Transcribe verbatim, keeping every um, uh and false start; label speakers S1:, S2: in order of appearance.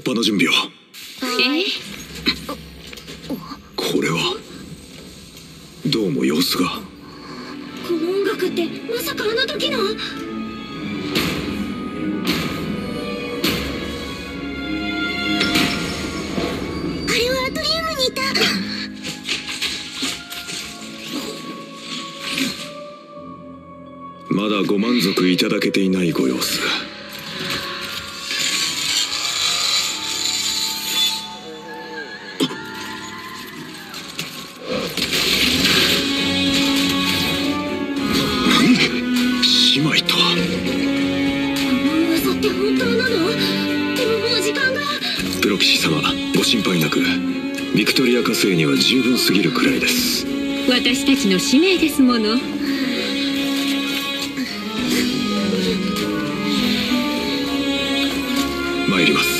S1: 破の準備を。
S2: え？
S1: これはどうも様子が。
S3: この音楽ってまさかあの時の。あれはアトリウムにいた。
S1: まだご満足いただけていないご様子。姉妹とは。
S3: この噂って本当なの？でももう時間が。
S1: プロキシ様、ご心配なく。ビクトリア火星には十分すぎるくらいです。
S2: 私たちの使命ですもの。
S1: 参ります。